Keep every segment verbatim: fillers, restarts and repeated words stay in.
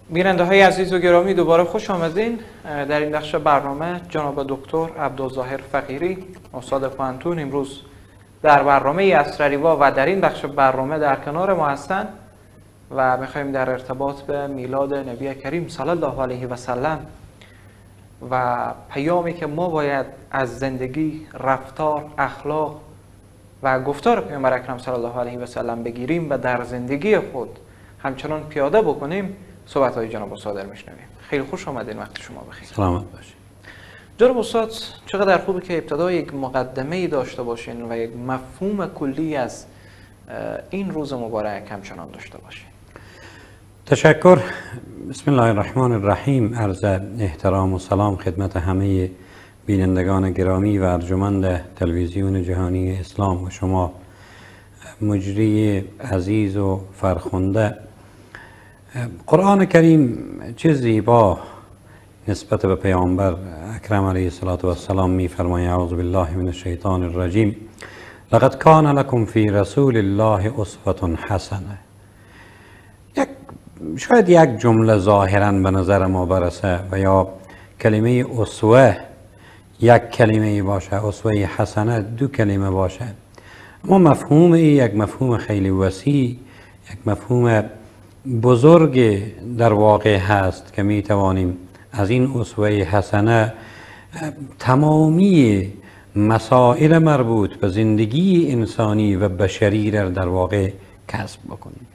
بیننده های عزیز و گرامی، دوباره خوش آمدین. در این بخش برنامه جناب دکتر عبدالظاهر فقیری استاد پوهنتون امروز در برنامه اسرریوا و در این بخش برنامه در کنار ما هستند و میخوایم در ارتباط به میلاد نبی کریم صلی الله علیه و سلم و پیامی که ما باید از زندگی، رفتار، اخلاق و گفتار پیامبر اکرم صلی الله علیه و سلم بگیریم و در زندگی خود همچنان پیاده بکنیم صحبت های جناب استاد میشنویم. خیلی خوش آمدین، وقت شما بخیر. سلامت باشید. جناب استاد، چقدر خوبه که ابتدا یک مقدمه داشته باشین و یک مفهوم کلی از این روز مبارک همچنان داشته باشین. تشکر. بسم الله الرحمن الرحیم. عرض احترام و سلام خدمت همه بینندگان گرامی و ارجمند تلویزیون جهانی اسلام و شما مجری عزیز و فرخنده. قرآن کریم چه زیبا نسبت به پیامبر اکرم علیه السلام می فرماید: اعوذ بالله من الشیطان الرجیم لقد کان لکم فی رسول الله اسوة حسنه. یک شاید یک جمله ظاهرا به نظر ما برسه و یا کلمه اسوه یک کلمه باشه، اسوه حسنه دو کلمه باشه، اما مفهوم یک مفهوم خیلی وسیع، یک مفهوم بزرگ در واقع هست که می توانیم از این اسوه حسنه تمامی مسائل مربوط به زندگی انسانی و بشری را در واقع کسب بکنیم.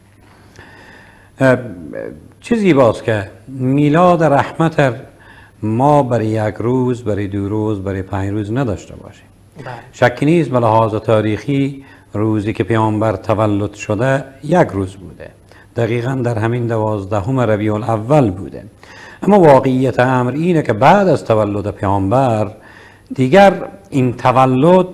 چه زیباست که میلاد رحمت ما برای یک روز، برای دو روز، برای پنج روز نداشته باشیم. شکی نیست به لحاظ تاریخی روزی که پیامبر تولد شده یک روز بوده، دقیقا در همین دوازدهم ربیع الاول بوده. اما واقعیت امر اینه که بعد از تولد پیامبر دیگر این تولد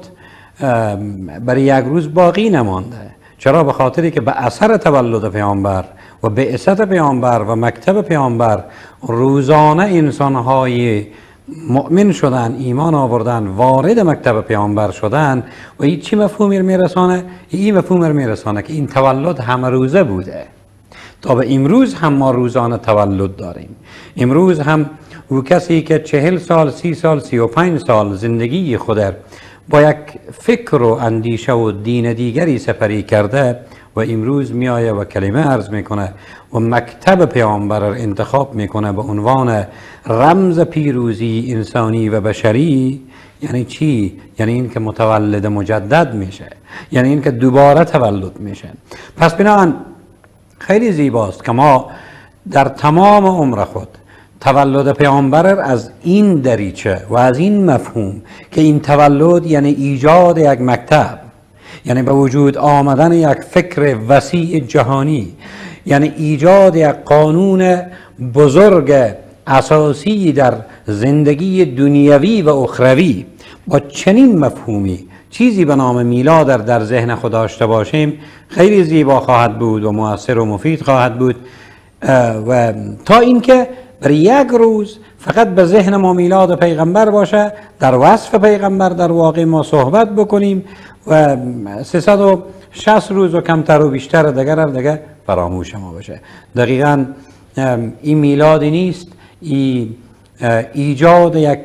برای یک روز باقی نمانده. چرا؟ به خاطری که به اثر تولد پیامبر و بعثت پیامبر و مکتب پیامبر روزانه انسانهای مؤمن شدن، ایمان آوردن، وارد مکتب پیامبر شدن و این چی مفهومی میرسانه؟ این مفهوم میرسانه که این تولد همه روزه بوده. تا به امروز هم ما روزانه تولد داریم. امروز هم او کسی که چهل سال، سی سال، سی و پنج سال زندگی خود با یک فکر و اندیشه و دین دیگری سپری کرده و امروز میآید و کلمه عرض میکنه و مکتب پیامبر را انتخاب میکنه به عنوان رمز پیروزی انسانی و بشری. یعنی چی؟ یعنی این که متولد مجدد میشه، یعنی این که دوباره تولد میشه. پس بنابراین خیلی زیباست که ما در تمام عمر خود تولد پیامبر از این دریچه و از این مفهوم که این تولد یعنی ایجاد یک مکتب، یعنی به وجود آمدن یک فکر وسیع جهانی، یعنی ایجاد یک قانون بزرگ اساسی در زندگی دنیوی و اخروی، با چنین مفهومی چیزی به نام میلاد در ذهن خود داشته باشیم خیلی زیبا خواهد بود و مؤثر و مفید خواهد بود. و تا اینکه برای یک روز فقط به ذهن ما میلاد پیغمبر باشه، در وصف پیغمبر در واقع ما صحبت بکنیم و سیصد و شصت روز و کمتر و بیشتر دیگر دیگه فراموش ما بشه. دقیقاً این میلادی نیست، این ایجاد یک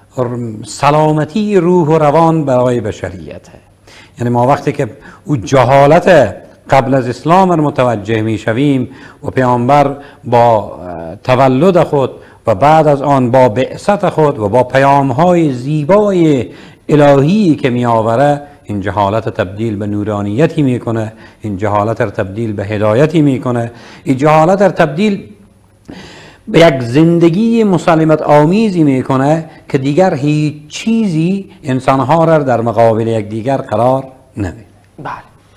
سلامتی روح و روان برای بشریته. یعنی ما وقتی که او جهالت قبل از اسلام را متوجه می شویم و پیامبر با تولد خود و بعد از آن با بعثت خود و با پیامهای زیبای الهی که می آوره، این جهالت تبدیل به نورانیتی میکنه، این جهالت را تبدیل به هدایتی میکنه، این جهالت را تبدیل به یک زندگی مسالمت آمیزی میکنه که دیگر هیچ چیزی انسانها را در مقابل یک دیگر قرار نمیده. بله،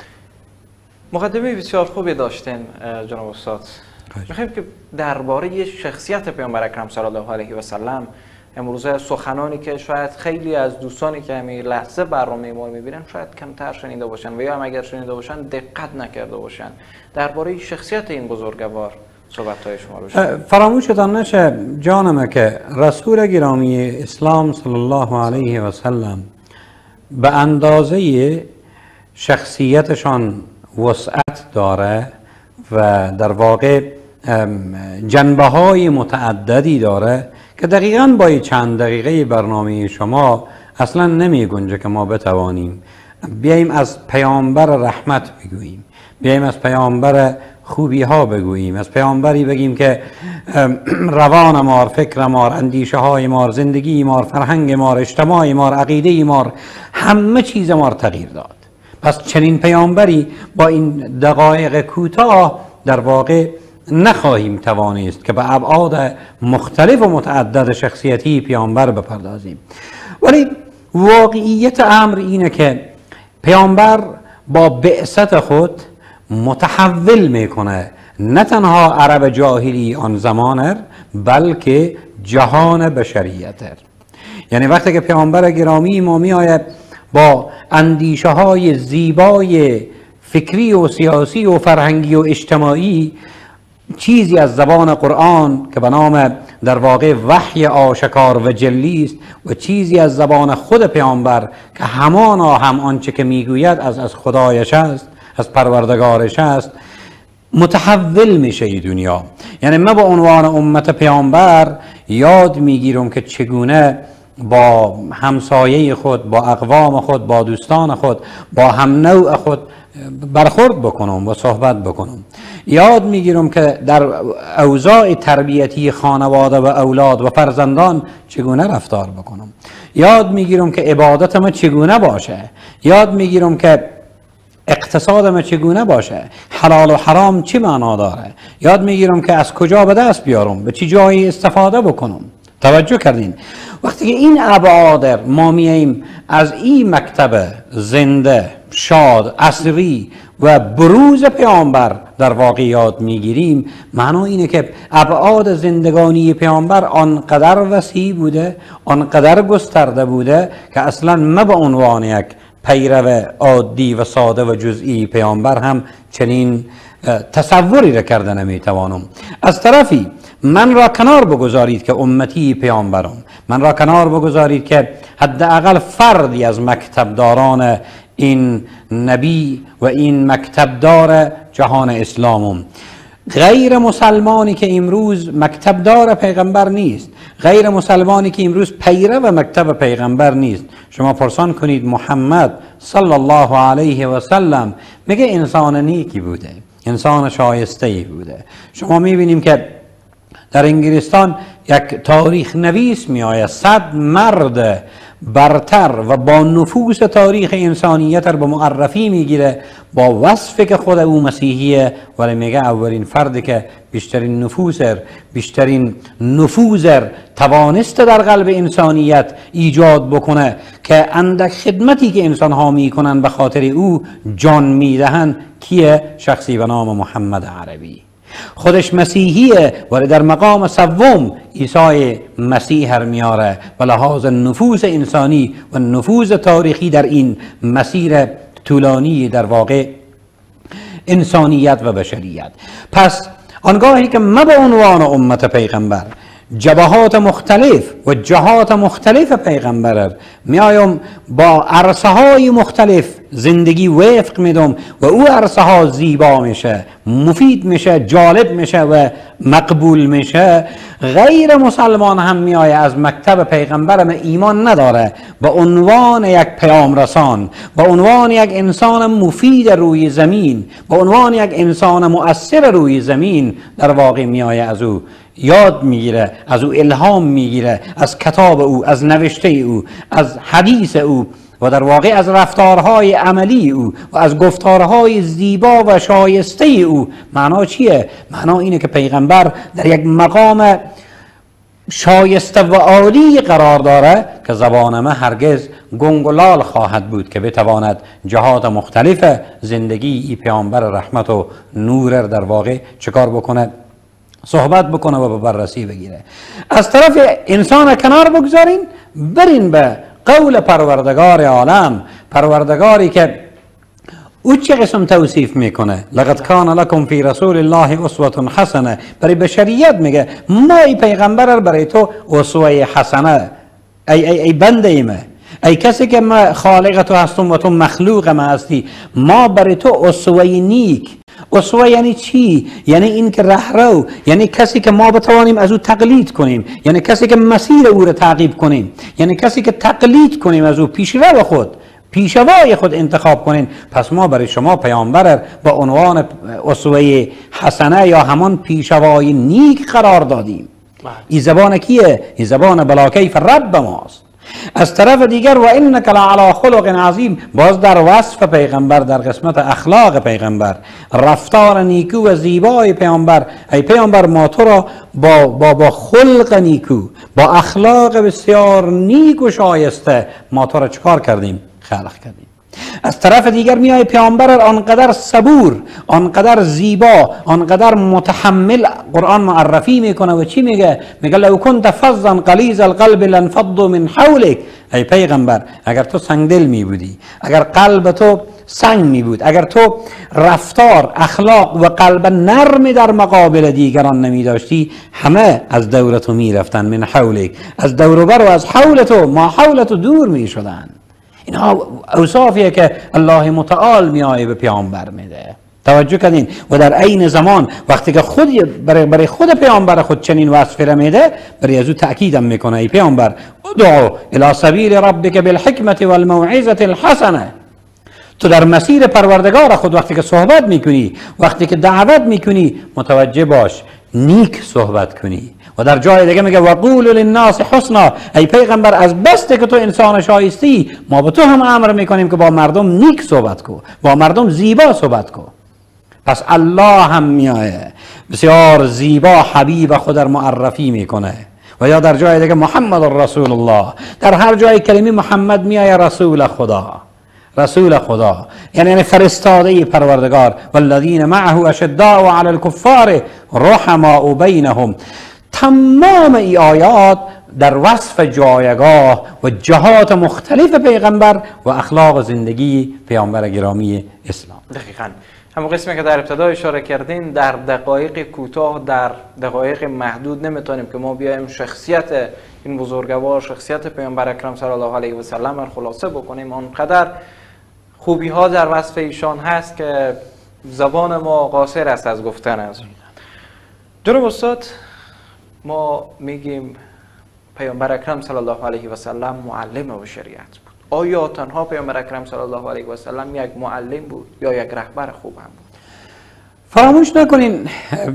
مقدمه بسیار خوبی داشتین جناب استاد. میخوایم که درباره شخصیت پیامبر اکرم صلی الله علیه و سلم امروزه سخنانی که شاید خیلی از دوستانی که همین لحظه برنامه ما رو میبینن شاید کمتر شنیده باشن و یا هم اگر شنیده باشن دقت نکرده باشن، درباره شخصیت این بزرگوار صحبت‌های شما رو شنید. فراموشتان نشه جانمه که رسول گرامی اسلام صلی الله علیه و سلم به اندازه شخصیتشان وسعت داره و در واقع جنبه های متعددی داره که دقیقاً با چند دقیقه برنامه شما اصلا نمی گنجه که ما بتوانیم بیاییم از پیامبر رحمت بگوییم، بیاییم از پیامبر خوبی ها بگوییم، از پیامبری بگیم که روان مار، فکر مار، اندیشه های مار، زندگی مار، فرهنگ مار، اجتماع مار، عقیده مار، همه چیز مار تغییر داد. پس چنین پیامبری با این دقایق کوتاه در واقع نخواهیم توانست که به ابعاد مختلف و متعدد شخصیتی پیامبر بپردازیم. ولی واقعیت امر اینه که پیامبر با بعثت خود متحول میکنه نه تنها عرب جاهلی آن زمانه بلکه جهان بشریت. یعنی وقتی که پیامبر گرامی ما می آید با اندیشه های زیبای فکری و سیاسی و فرهنگی و اجتماعی، چیزی از زبان قرآن که به نام در واقع وحی آشکار و جلی است و چیزی از زبان خود پیامبر که همانا هم آنچه که میگوید از از خدایش است، از پروردگارش است، متحول میشه این دنیا. یعنی من به عنوان امت پیامبر یاد میگیرم که چگونه با همسایه خود، با اقوام خود، با دوستان خود، با هم نوع خود برخورد بکنم و صحبت بکنم. یاد میگیرم که در اوضاع تربیتی خانواده و اولاد و فرزندان چگونه رفتار بکنم. یاد میگیرم که عبادت ما چگونه باشه. یاد میگیرم که اقتصاد ما چگونه باشه، حلال و حرام چی معنا داره. یاد میگیرم که از کجا به دست بیارم، به چی جایی استفاده بکنم. توجه کردین؟ وقتی که این ابعاد ما میاییم از این مکتب زنده، شاد، عصری و بروز پیامبر در واقع یاد میگیریم، معنا اینه که ابعاد زندگانی پیامبر آنقدر وسیع بوده، آنقدر گسترده بوده که اصلا ما به عنوان یک پیرو عادی و ساده و جزئی پیامبر هم چنین تصوری را کرده نمیتوانم. از طرفی من را کنار بگذارید که امتی پیامبرم، من را کنار بگذارید که حداقل فردی از مکتبداران این نبی و این مکتبدار جهان اسلامم. غیر مسلمانی که امروز مکتبدار پیغمبر نیست، غیر مسلمانی که امروز پیرو و مکتب پیغمبر نیست، شما پرسان کنید محمد صلی الله علیه و سلم میگه انسان نیکی بوده، انسان شایسته بوده. شما میبینیم که در انگلستان یک تاریخ نویس می آید، صد مرد برتر و با نفوذ تاریخ انسانیت را به معرفی میگیره با وصفی که خود او مسیحیه، ولی میگه اولین فردی که بیشترین نفوذ بیشترین نفوذ توانست در قلب انسانیت ایجاد بکنه که اندک خدمتی که انسان ها میکنن به خاطر او جان میدهن کیه؟ شخصی به نام محمد عربی. خودش مسیحیه ولی در مقام سوم عیسی مسیح هر میاره و لحاظ نفوذ انسانی و نفوذ تاریخی در این مسیر طولانی در واقع انسانیت و بشریت. پس آنگاهی که ما به عنوان امت پیغمبر جبهات مختلف و جهات مختلف پیغمبر میایم با عرصه های مختلف زندگی وفق میدم و او عرصه ها زیبا میشه، مفید میشه، جالب میشه و مقبول میشه، غیر مسلمان هم میآید از مکتب پیغمبر ما ایمان نداره به عنوان یک پیام رسان، به عنوان یک انسان مفید روی زمین، به عنوان یک انسان مؤثر روی زمین در واقع میآید از او یاد میگیره، از او الهام میگیره، از کتاب او، از نوشته او، از حدیث او و در واقع از رفتارهای عملی او و از گفتارهای زیبا و شایسته او. معنا چیه؟ معنا اینه که پیغمبر در یک مقام شایسته و عالی قرار داره که زبان ما هرگز گنگ و لال خواهد بود که بتواند جهات مختلف زندگی ای پیامبر رحمت و نور در واقع چکار بکنه؟ صحبت بکنه و به بررسی بگیره. از طرف انسان کنار بگذارین، برین به قول پروردگار عالم، پروردگاری که او چه قسم توصیف میکنه؟ لقد کان لکم فی رسول الله اسوة حسنه. برای بشریت میگه ما ای پیغمبر برای تو اسوه حسنه، ای ای ای بنده ایمه، ای کسی که ما خالق تو هستم و تو مخلوق ما هستی، ما برای تو اسوه نیک، اسوه یعنی چی؟ یعنی این که رهرو، یعنی کسی که ما بتوانیم از او تقلید کنیم، یعنی کسی که مسیر او را تعقیب کنیم، یعنی کسی که تقلید کنیم از او، پیشرو خود، پیشوای خود انتخاب کنین. پس ما برای شما پیامبر با عنوان اسوه حسنه یا همان پیشوای نیک قرار دادیم. این زبان کیه؟ این زبان بلاکیف رب ماست. از طرف دیگر و انک لعلی خلق عظیم، باز در وصف پیغمبر، در قسمت اخلاق پیغمبر، رفتار نیکو و زیبای پیامبر، ای پیامبر ما تو را با, با, با خلق نیکو، با اخلاق بسیار نیک و شایسته ما تو را چکار کردیم؟ خلق کردیم. از طرف دیگر میای پیامبر آنقدر صبور، آنقدر زیبا، آنقدر متحمل قرآن معرفی میکنه و چی میگه؟ میگه لو کنت فظا غلیظ القلب لانفضوا من حولک. ای پیغمبر اگر تو سنگدل می بودی، اگر قلب تو سنگ می بود، اگر تو رفتار، اخلاق و قلب نرمی در مقابل دیگران نمی داشتی، همه از دور تو می رفتن، من حولک، از دور و بر و از حول تو، ما حول تو دور می شدن. اینها اوصافیه که الله متعال میایه به پیامبر میده. توجه کردین؟ و در عین زمان وقتی که خود برای, برای خود پیامبر خود چنین وصف را میده، برای از او تأکیدم میکنه ای پیامبر ادعو الی سبیل ربک بالحکمت والموعظة الحسنه. تو در مسیر پروردگار خود وقتی که صحبت میکنی، وقتی که دعوت میکنی، متوجه باش نیک صحبت کنی. و در جای دیگه میگه وقول للناس حسنا. ای پیغمبر از بسته که تو انسان شایستی، ما به تو هم امر میکنیم که با مردم نیک صحبت کو، با مردم زیبا صحبت کو. پس الله هم میایه بسیار زیبا حبیب خود در معرفی میکنه. و یا در جای دیگه محمد رسول الله، در هر جای کلمه محمد میایه رسول خدا، رسول خدا یعنی فرستاده پروردگار. والذین معه اشداء علی الکفار رحماء بینهم. تمام ای آیات در وصف جایگاه و جهات مختلف پیغمبر و اخلاق زندگی پیامبر گرامی اسلام. دقیقاً همون قسمی که در ابتدا اشاره کردین، در دقایق کوتاه، در دقایق محدود نمیتونیم که ما بیایم شخصیت این بزرگوار، شخصیت پیامبر اکرم صلی الله علیه و سلم را خلاصه بکنیم. آنقدر خوبی ها در وصف ایشان هست که زبان ما قاصر است از گفتن از اون. جناب استاد، ما میگیم پیامبر اکرم صلی الله علیه و سلم معلم و شریعت بود. آیا تنها پیامبر اکرم صلی الله علیه و سلم یک معلم بود یا یک رهبر خوب هم بود؟ فراموش نکنین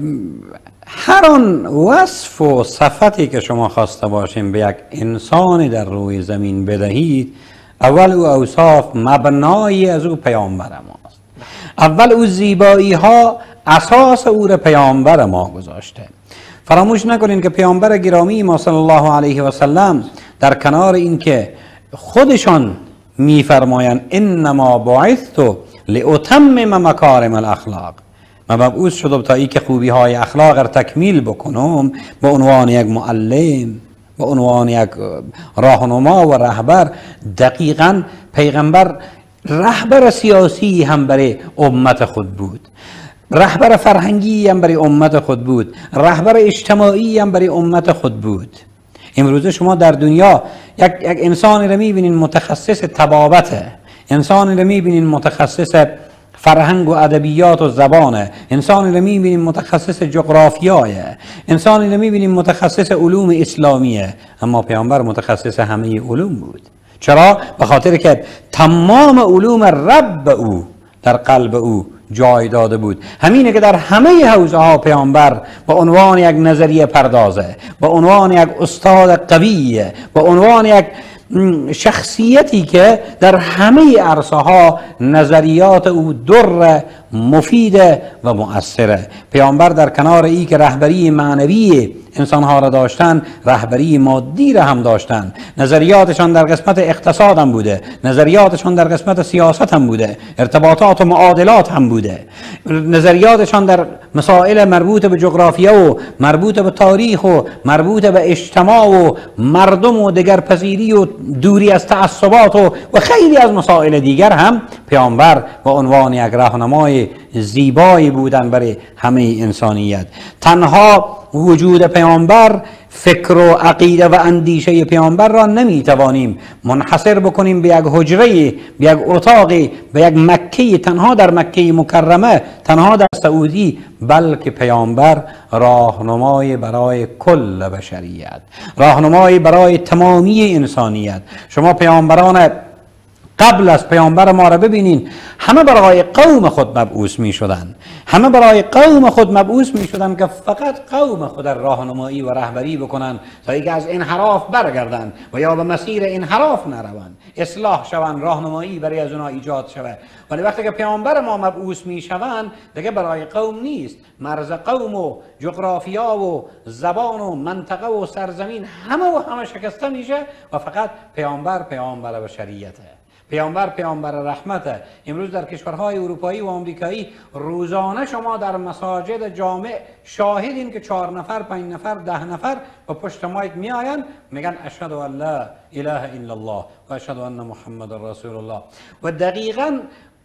هر آن وصف و صفتی که شما خواسته باشین به یک انسانی در روی زمین بدهید، اول او اوصاف مبنای از او پیامبر ماست. اول او زیبایی ها اساس او را پیامبر ما گذاشته. فراموش نکنین که پیامبر گرامی ما صلی الله علیه و سلم در کنار این که خودشان میفرمایند انما بعثت لاتمم مکارم الاخلاق، من مبعوث شدم تا ای که خوبی های اخلاق را تکمیل بکنم، به عنوان یک معلم، به عنوان یک راهنما و رهبر. دقیقاً پیغمبر رهبر سیاسی هم برای امت خود بود، رهبر فرهنگی هم برای امت خود بود، رهبر اجتماعی هم برای امت خود بود. امروزه شما در دنیا یک, یک انسانی رو میبینین متخصص طبابته، انسانی رو میبینین متخصص فرهنگ و ادبیات و زبانه، انسانی رو میبینیم متخصص جغرافیایه، انسانی رو میبینیم متخصص علوم اسلامیه. اما پیامبر متخصص همه علوم بود. چرا؟ به خاطر که تمام علوم رب او در قلب او جای داده بود. همینه که در همه حوزه ها پیامبر به عنوان یک نظریه پردازه، به عنوان یک استاد قویه، به عنوان یک شخصیتی که در همه عرصه ها نظریات او در مفید و مؤثره. پیامبر در کنار ای که رهبری معنوی انسان ها را داشتن، رهبری مادی را هم داشتن. نظریاتشان در قسمت اقتصاد هم بوده، نظریاتشان در قسمت سیاست هم بوده، ارتباطات و معادلات هم بوده، نظریاتشان در مسائل مربوط به جغرافیا و مربوط به تاریخ و مربوط به اجتماع و مردم و دگرپذیری و دوری از تعصبات و, و خیلی از مسائل دیگر هم پیامبر به عنوان یک راهنمای زیبایی بودن برای همه انسانیت. تنها وجود پیامبر فکر و عقیده و اندیشه پیامبر را نمیتوانیم منحصر بکنیم به یک حجره، به یک اتاقی، به یک مکه، تنها در مکه مکرمه، تنها در سعودی، بلکه پیامبر راهنمای برای کل بشریت، راهنمای برای تمامی انسانیت. شما پیامبران قبل از پیامبر ما را ببینین، همه برای قوم خود مبعوث می شدن، همه برای قوم خود مبعوث می شدن که فقط قوم خود را راهنمایی و رهبری بکنن تا اینکه از انحراف برگردند و یا به مسیر انحراف نروند، اصلاح شوند، راهنمایی برای از اونها ایجاد شود. ولی وقتی که پیامبر ما مبعوث می شوند دیگه برای قوم نیست، مرز قوم و جغرافیا و زبان و منطقه و سرزمین همه و همه شکسته میشه و فقط پیامبر پیامبر بشریته، پیامبر پیامبر رحمته. امروز در کشورهای اروپایی و آمریکایی روزانه شما در مساجد جامع شاهدین که چهار نفر، پنج نفر، ده نفر و پشت مایک میآیند میگن اشهد ان لا اله الا الله و اشهد ان محمد رسول الله. و دقیقاً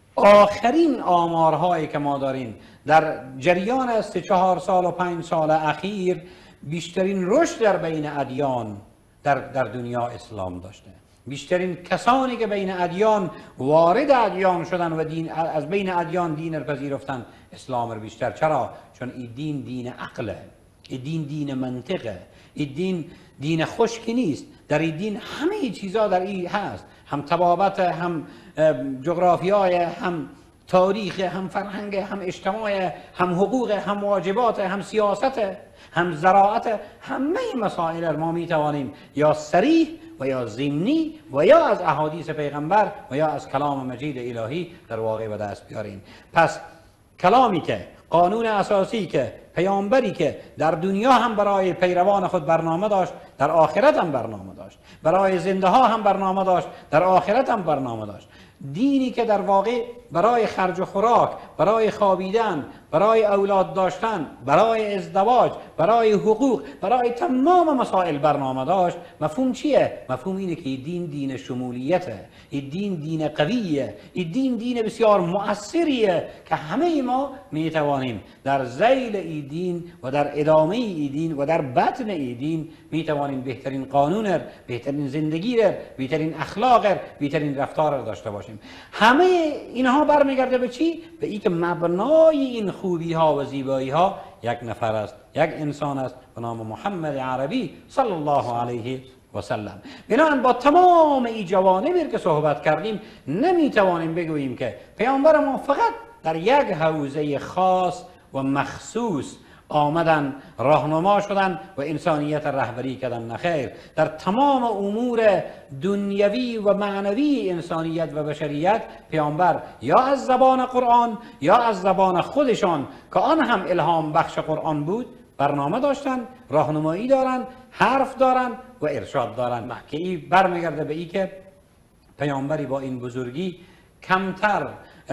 آخرین آمارهایی که ما داریم در جریان از سه چهار سال و پنج سال اخیر، بیشترین رشد در بین ادیان در, در دنیا اسلام داشته. بیشترین کسانی که بین ادیان وارد ادیان شدن و دین از بین ادیان دین را پذیرفتن اسلام را بیشتر. چرا؟ چون این دین دین عقله، این دین دین منطقه، این دین دین خشکی نیست. در این دین همه چیزا در این هست، هم طبابت، هم جغرافیای، هم تاریخ، هم فرهنگ، هم اجتماع، هم حقوق، هم واجبات، هم سیاست، هم زراعت. همه مسائل را ما می توانیم یا صریح و یا ضمنی و یا از احادیث پیغمبر و یا از کلام مجید الهی در واقع به دست بیاریم. پس کلامی که، قانون اساسی که، پیامبری که در دنیا هم برای پیروان خود برنامه داشت، در آخرت هم برنامه داشت، برای زنده ها هم برنامه داشت، در آخرت هم برنامه داشت. دینی که در واقع برای خرج و خوراک، برای خوابیدن، برای اولاد داشتن، برای ازدواج، برای حقوق، برای تمام مسائل برنامه داشت. مفهوم چیه؟ مفهوم اینه که این دین دین شمولیته، این دین دین قویه، این دین دین بسیار مؤثریه که همه ما می توانیم در ذیل این دین و در ادامه این دین و در بطن این دین می توانیم بهترین قانون، بهترین زندگی، بهترین اخلاق، بهترین رفتار را داشته باشیم. همه اینها برمیگرده به چی؟ به اینکه مبنای این خوبی ها و زیبایی ها یک نفر است، یک انسان است به نام محمد عربی صلی الله علیه و سلم. بنابراین با تمام این جوانبی که صحبت کردیم نمیتوانیم بگوییم که پیامبر ما فقط در یک حوزه خاص و مخصوص آمدن، راهنما شدن و انسانیت رهبری کردن. نخیر، در تمام امور دنیوی و معنوی انسانیت و بشریت پیامبر یا از زبان قرآن یا از زبان خودشان که آن هم الهام بخش قرآن بود برنامه داشتن، راهنمایی دارن، حرف دارن و ارشاد دارن. که این برمیگرده به این که پیامبری با این بزرگی کمتر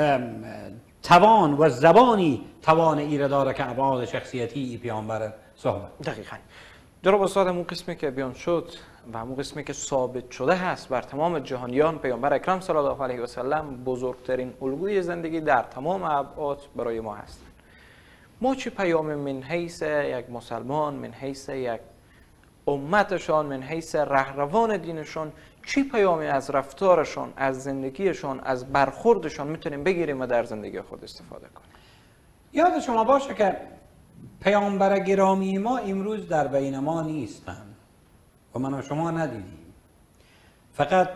توان و زبانی توان ایره داره که ابعاد شخصیتی ای پیامبر صحبت. دقیقاً. جناب استاد، همون قسمی که بیان شد و همون قسمی که ثابت شده هست بر تمام جهانیان، پیامبر اکرم صلی الله علیه و سلم بزرگترین الگوی زندگی در تمام ابعاد برای ما هستند. ما چه پیام من حیث یک مسلمان، من حیث یک امتشان، من حیث رهروان دینشان، چی پیامی از رفتارشان، از زندگیشان، از برخوردشان میتونیم بگیریم و در زندگی خود استفاده کنیم؟ یاد شما باشه که پیامبر گرامی ما امروز در بین ما نیستند و من و شما ندیدیم. فقط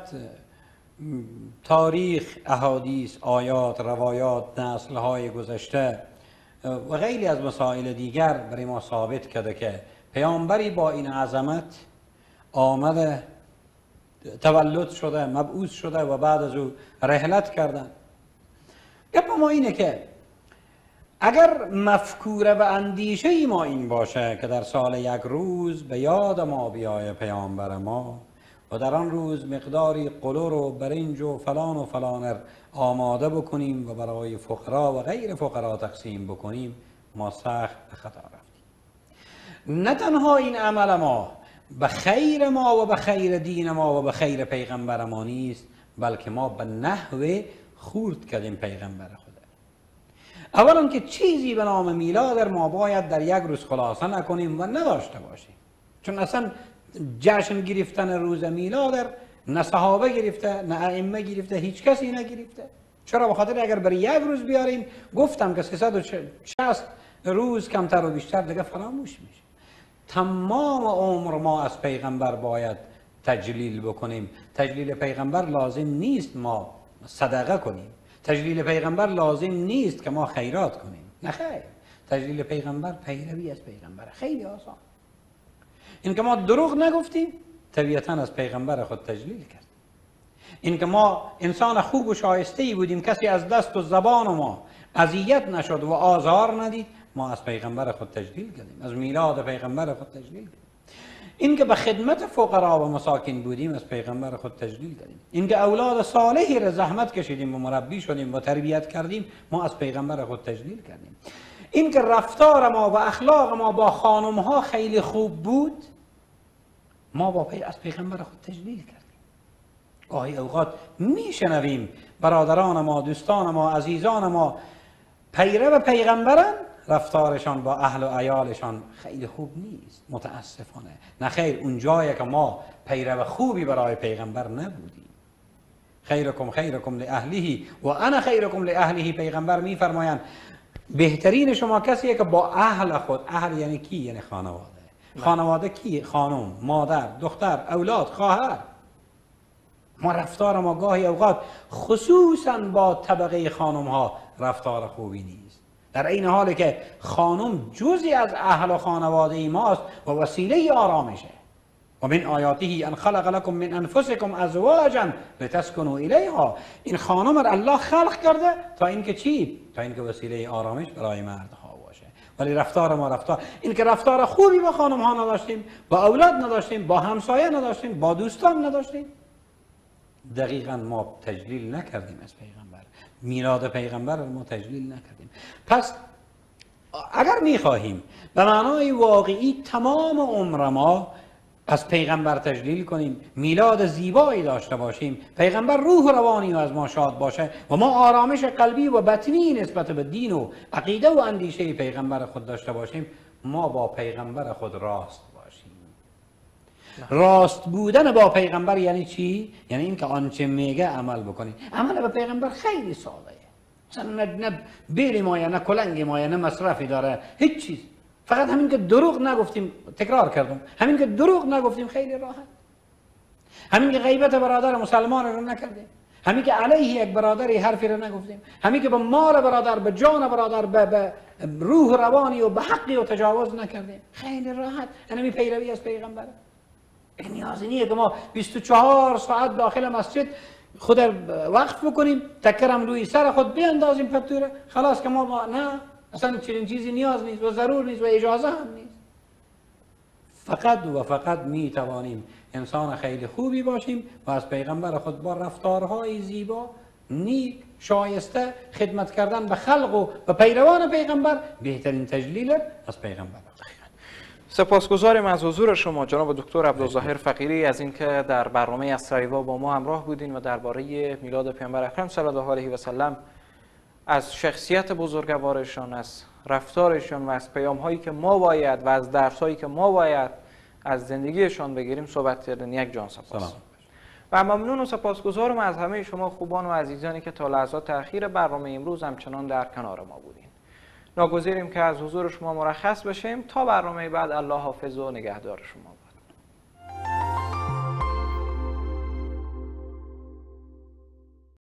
تاریخ، احادیث، آیات، روایات، نسل‌های گذشته و خیلی از مسائل دیگر برای ما ثابت کرده که پیامبری با این عظمت آمده، تولد شده، مبعوث شده و بعد از او رحلت کردن. گپ ما اینه که اگر مفکوره و اندیشه ما این باشه که در سال یک روز به یاد ما بیایه پیامبر ما و در آن روز مقداری قلور و برنج و فلان و فلان آماده بکنیم و برای فقرا و غیر فقرا تقسیم بکنیم، ما سخت به خطا رفتیم. نه تنها این عمل ما به خیر ما و به خیر دین ما و به خیر پیغمبر ما نیست، بلکه ما به نحو خورد کردیم پیغمبر خدا. اولا که چیزی به نام میلاد ما باید در یک روز خلاصه نکنیم و نداشته باشیم. چون اصلا جشن گرفتن روز میلاد نه صحابه گرفته، نه ائمه گرفته، هیچ کسی نگرفته. چرا؟ به خاطر اگر برای یک روز بیاریم، گفتم که سیصد و شصت روز کمتر و بیشتر دیگه فراموش میشه. تمام عمر ما از پیغمبر باید تجلیل بکنیم. تجلیل پیغمبر لازم نیست ما صدقه کنیم، تجلیل پیغمبر لازم نیست که ما خیرات کنیم، نه خیر. تجلیل پیغمبر پیروی از پیغمبر، خیلی آسان. این که ما دروغ نگفتیم، طبیعتاً از پیغمبر خود تجلیل کرد. این که ما انسان خوب و شایسته‌ای بودیم، کسی از دست و زبان ما اذیت نشد و آزار ندید، ما از پیغمبر خود تجلیل کردیم، از میلاد پیغمبر خود تجلیل کردیم. این که به خدمت فقرا و مساکین بودیم، از پیغمبر خود تجلیل کردیم. این که اولاد صالحی را زحمت کشیدیم و مربی شدیم و تربیت کردیم، ما از پیغمبر خود تجلیل کردیم. این که رفتار ما و اخلاق ما با خانم ها خیلی خوب بود، ما با پی... از پیغمبر خود تجلیل کردیم. گاهی اوقات میشنویم برادران ما، دوستان ما، عزیزان ما پیرو پیغمبرن، رفتارشان با اهل و عیالشان خیلی خوب نیست، متاسفانه. نه خیر، اون جایی که ما پیرو خوبی برای پیغمبر نبودیم. خیرکم خیرکم لاهله و انا خیرکم لاهله. پیغمبر میفرمایند بهترین شما کسیه که با اهل خود، اهل یعنی کی؟ یعنی خانواده. خانواده کی؟ خانم، مادر، دختر، اولاد، خواهر. ما رفتار ما گاهی اوقات خصوصا با طبقه خانم ها رفتار خوبی نیست، در این حالی که خانم جزئی از اهل و خانواده ماست و وسیله آرامشه. و من آیاته ان خلق لكم من انفسكم ازواجا لتسكنوا الیها. این خانم را الله خلق کرده تا اینکه چی؟ تا اینکه وسیله آرامش برای مردها باشه. ولی رفتار ما رفتار این که رفتار خوبی با خانم ها نداشتیم، با اولاد نداشتیم، با همسایه نداشتیم، با دوستان نداشتیم، دقیقا ما تجلیل نکردیم از پیغمبر. میلاد پیغمبر رو ما تجلیل نکردیم. پس اگر میخواهیم به معنای واقعی تمام عمر ما از پیغمبر تجلیل کنیم، میلاد زیبایی داشته باشیم، پیغمبر روح روانی و از ما شاد باشه و ما آرامش قلبی و باطنی نسبت به دین و عقیده و اندیشه پیغمبر خود داشته باشیم، ما با پیغمبر خود راست باشیم. راست بودن با پیغمبر یعنی چی؟ یعنی این که آنچه میگه عمل بکنیم. عمل به پیغمبر خیلی ساده است. مثلا نه, نه بیل مایه، نه کلنگ مایه، نه مصرفی داره، هیچ چیز. فقط همین که دروغ نگفتیم، تکرار کردم، همین که دروغ نگفتیم خیلی راحت. همین که غیبت برادر مسلمان رو نکردیم، همین که علیه یک برادری حرفی رو نگفتیم، همین که به مال برادر، به جان برادر، به, به روح روانی و به حقی و تجاوز نکردیم، خیلی راحت. یعنی پیروی از پیغمبر. نیازی نیست که ما بیست و چهار ساعت داخل مسجد خود وقف بکنیم، تکرم روی سر خود بیاندازیم پتوره، خلاص که ما, ما نه، اصلا چنین چیزی نیاز نیست و ضرور نیست و اجازه هم نیست. فقط و فقط می توانیم انسان خیلی خوبی باشیم و از پیغمبر خود با رفتارهای زیبا، نیک، شایسته خدمت کردن به خلق و به پیروان پیغمبر بهترین تجلیل از پیغمبر. سپاسگزاریم از حضور شما جناب دکتر عبدالظاهر فقیری از اینکه در برنامه اسراییوا با ما همراه بودین و درباره میلاد پیامبر اکرم صلی الله علیه و سلم، از شخصیت بزرگوارشان، از رفتارشان و از پیام‌هایی که ما باید و از درس‌هایی که ما باید از زندگیشان بگیریم صحبت کردن. یک جان سپاس. سلام. و ممنون و سپاسگزارم از همه شما خوبان و عزیزانی که تا لحظات اخیر برنامه امروز همچنان در کنار ما بودین. ناگزیریم که از حضور شما مرخص بشیم تا برنامه بعد. الله حافظ و نگهدار شما.